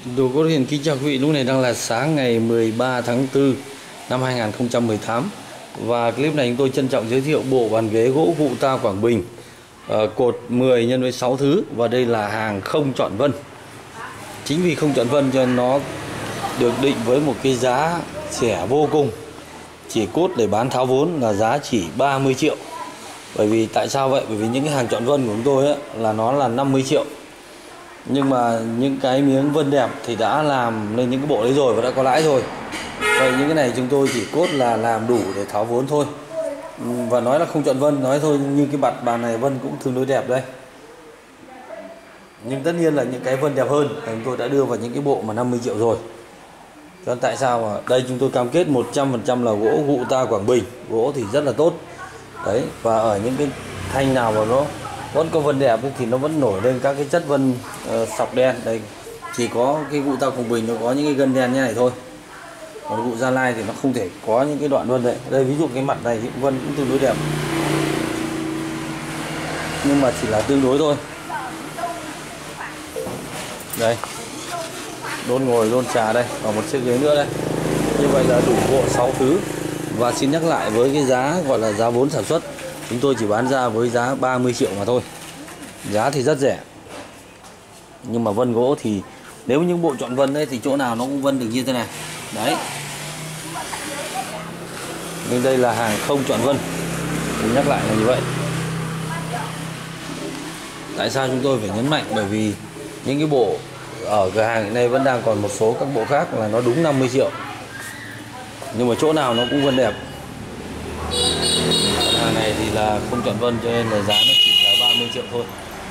Đồ Cốt Hiền kính chào quý vị, lúc này đang là sáng ngày 13 tháng 4 năm 2018. Và clip này chúng tôi trân trọng giới thiệu bộ bàn ghế gỗ Vụ Ta Quảng Bình, cột 10 x 6 thứ. Và đây là hàng không chọn vân. Chính vì không chọn vân cho nên nó được định với một cái giá rẻ vô cùng. Chỉ cốt để bán tháo vốn là giá chỉ 30 triệu. Bởi vì tại sao vậy? Bởi vì những cái hàng chọn vân của chúng tôi ấy, là nó là 50 triệu. Nhưng mà những cái miếng vân đẹp thì đã làm lên những cái bộ đấy rồi và đã có lãi rồi. Vậy những cái này chúng tôi chỉ cốt là làm đủ để tháo vốn thôi. Và nói là không chọn vân, nói thôi, như cái mặt bàn này vân cũng tương đối đẹp đây. Nhưng tất nhiên là những cái vân đẹp hơn chúng tôi đã đưa vào những cái bộ mà 50 triệu rồi. Cho nên tại sao mà đây chúng tôi cam kết 100% là gỗ Vụ Ta Quảng Bình. Gỗ thì rất là tốt. Đấy, và ở những cái thanh nào mà nó vẫn có vân đẹp thì nó vẫn nổi lên các cái chất vân sọc đen. Đây chỉ có cái Vụ Ta Quảng Bình nó có những cái gân đen như này thôi. Còn Vụ Gia Lai thì nó không thể có những cái đoạn vân đấy. Đây ví dụ cái mặt này thì vân cũng tương đối đẹp, nhưng mà chỉ là tương đối thôi. Đây, đôn ngồi, đôn trà đây, và một chiếc ghế nữa đây. Như vậy là đủ bộ 6 thứ. Và xin nhắc lại với cái giá gọi là giá vốn sản xuất, chúng tôi chỉ bán ra với giá 30 triệu mà thôi. Giá thì rất rẻ. Nhưng mà vân gỗ thì nếu những bộ chọn vân ấy thì chỗ nào nó cũng vân được như thế này. Đấy. Nhưng đây là hàng không chọn vân. Mình nhắc lại là như vậy. Tại sao chúng tôi phải nhấn mạnh? Bởi vì những cái bộ ở cửa hàng hiện nay vẫn đang còn một số các bộ khác là nó đúng 50 triệu. Nhưng mà chỗ nào nó cũng vân đẹp. Hàng này thì là không chọn vân cho nên là giá nó chỉ là 30 triệu thôi.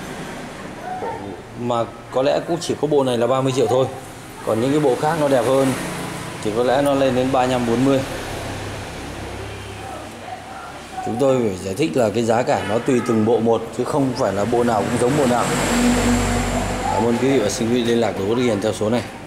Mà có lẽ cũng chỉ có bộ này là 30 triệu thôi. Còn những cái bộ khác nó đẹp hơn thì có lẽ nó lên đến 35-40. Chúng tôi phải giải thích là cái giá cả nó tùy từng bộ một, chứ không phải là bộ nào cũng giống bộ nào. Cảm ơn quý vị và xin quý vị liên lạc với Cốt Hiền theo số này.